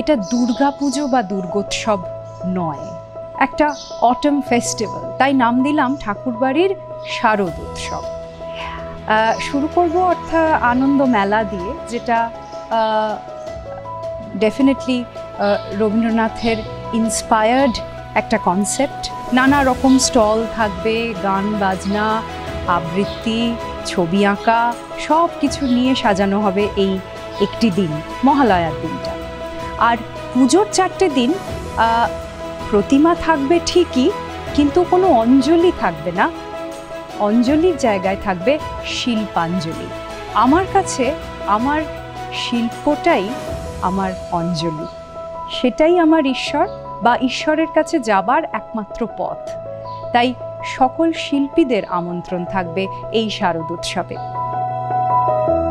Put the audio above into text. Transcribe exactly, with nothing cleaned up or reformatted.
এটা দুর্গা পুজো বা দুর্গোৎসব নয়, একটা অটম ফেস্টিভ্যাল, তাই নাম দিলাম ঠাকুরবাড়ির শারদোৎসব। শুরু করব অর্থাৎ আনন্দ মেলা দিয়ে, যেটা ডেফিনেটলি রবীন্দ্রনাথের ইন্সপায়ার্ড একটা কনসেপ্ট। নানা রকম স্টল থাকবে, গান বাজনা, আবৃত্তি, ছবি আঁকা, সব কিছু নিয়ে সাজানো হবে এই একটি দিন, মহালয়ার দিনটা। আর পুজোর চারটে দিন প্রতিমা থাকবে ঠিকই, কিন্তু কোনো অঞ্জলি থাকবে না। অঞ্জলির জায়গায় থাকবে শিল্পাঞ্জলি। আমার কাছে আমার শিল্পটাই আমার অঞ্জলি, সেটাই আমার ঈশ্বর বা ঈশ্বরের কাছে যাবার একমাত্র পথ। তাই সকল শিল্পীদের আমন্ত্রণ থাকবে এই শারদোৎসবে।